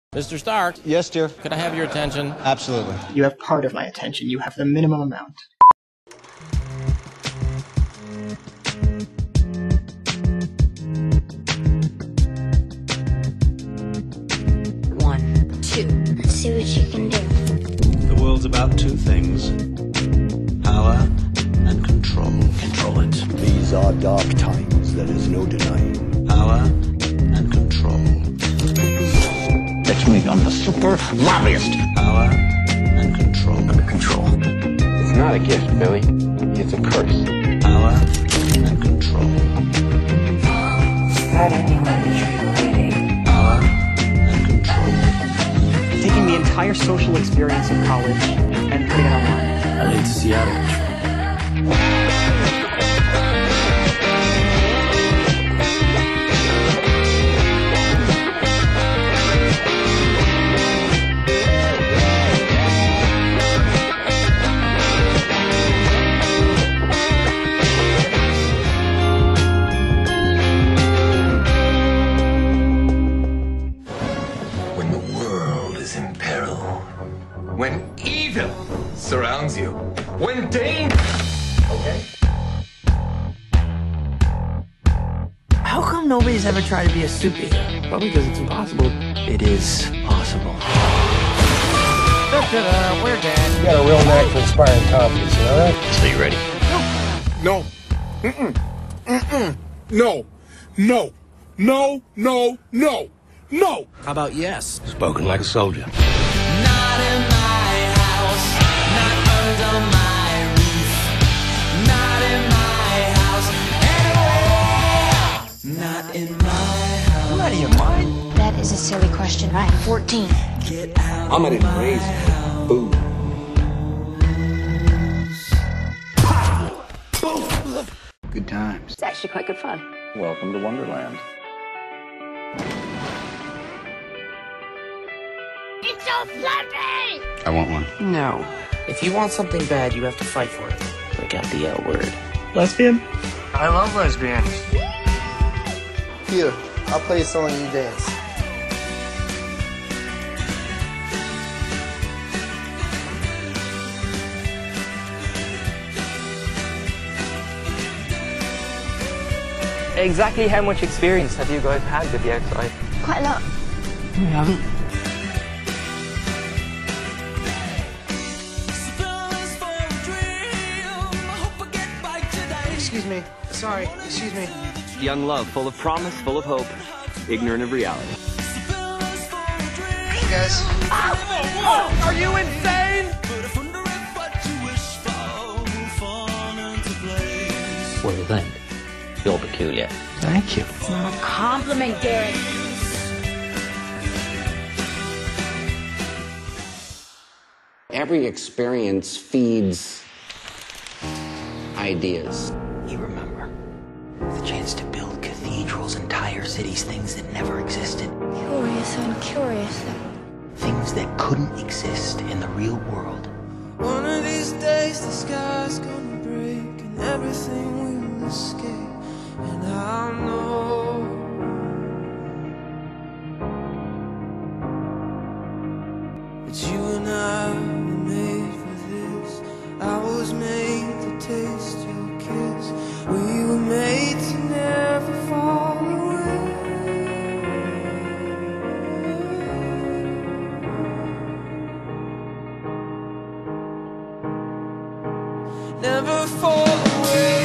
Mr. Stark? Yes, dear? Could I have your attention? Absolutely. You have part of my attention. You have the minimum amount. One, two. Let's see what you can do. The world's about two things. Power and control. Control it. These are dark times, there is no denying. Power and control. That's me, I'm the super lobbyist. Power and control. Under control. It's not a gift, Billy. It's a curse. Power and control. Not anyone to treat a lady. Power and control. Taking the entire social experience of college and putting it online. LA to Seattle. When the world is in peril, when evil surrounds you, when danger... Okay? How come nobody's ever tried to be a superhero? Probably because it's impossible. It is possible. We're dead. You got a real knack for inspiring confidence, you know that? So you ready? No. No. No. No. No. No. No. How about yes? Spoken like a soldier. Not in my house, not under my roof, not in my house, anywhere. Not in my house. You out of your mind? That is a silly question. I'm 14. Get out I'm of an my crazy. house. Boom. Good times. It's actually quite good fun. Welcome to Wonderland. It's so fluffy! I want one. No. If you want something bad, you have to fight for it. Break out the L word. Lesbian? I love lesbians. Here, I'll play a song and you dance. Exactly how much experience have you guys had with the outside? Quite a lot. We haven't. Excuse me. Sorry, excuse me. Young love, full of promise, full of hope, ignorant of reality. Hey guys. Are you insane? What do you think? You're peculiar. Thank you. It's not a compliment, Garrett. Every experience feeds ideas. You remember the chance to build cathedrals, entire cities, things that never existed, Curious, I'm curious. things that couldn't exist in the real world. One of these days the sky's gonna break and everything will escape. And I know that you and I were made for this. I was made to taste your kiss. We were made to never fall away. Never fall away.